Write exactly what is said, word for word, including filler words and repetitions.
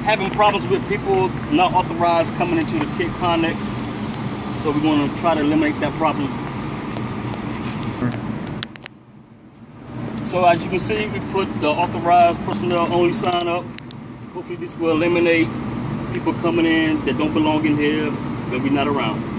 having problems with people not authorized coming into the Cape Connex. So we're going to try to eliminate that problem. So as you can see, we put the authorized personnel only sign up. Hopefully this will eliminate people coming in that don't belong in here, that we're not around.